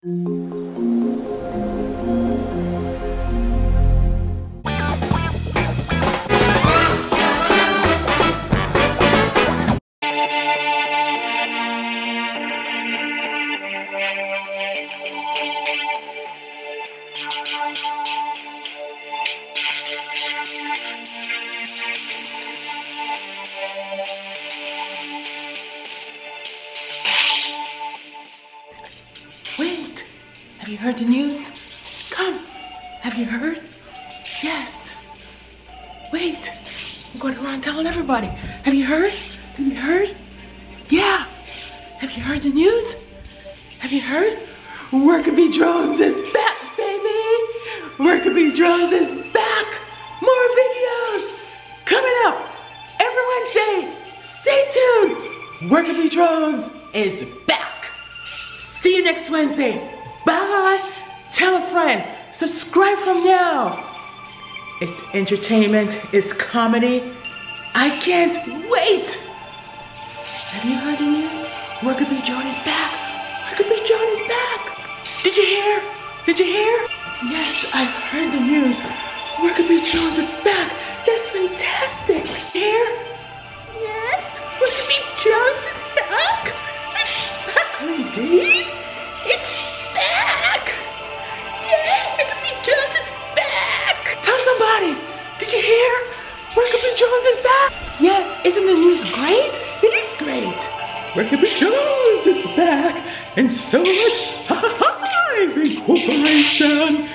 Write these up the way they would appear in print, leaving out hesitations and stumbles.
Wait, have you heard the news? Come, have you heard? Yes. Wait, I'm going around telling everybody. Have you heard? Have you heard? Yeah. Have you heard the news? Have you heard? BeeDrones is back, baby! BeeDrones is back! More videos coming up every Wednesday. Stay tuned. BeeDrones is back. See you next Wednesday. Bye. Tell a friend. Subscribe from now. It's entertainment. It's comedy. I can't wait. Have you heard the news? BeeDrones is back. BeeDrones is back. Did you hear? Did you hear? Yes, I've heard the news. BeeDrones is back. That's fantastic. Hear? Yes, BeeDrones is back. Indeed. It's back. Yes, BeeDrones is back. Tell somebody. Did you hear? BeeDrones is back. Yes, isn't the news great? It is great. BeeDrones is back. And so much incorporation.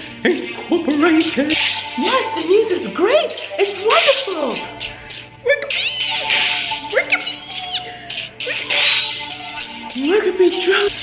Yes, the news is great. It's wonderful. BeeDrones.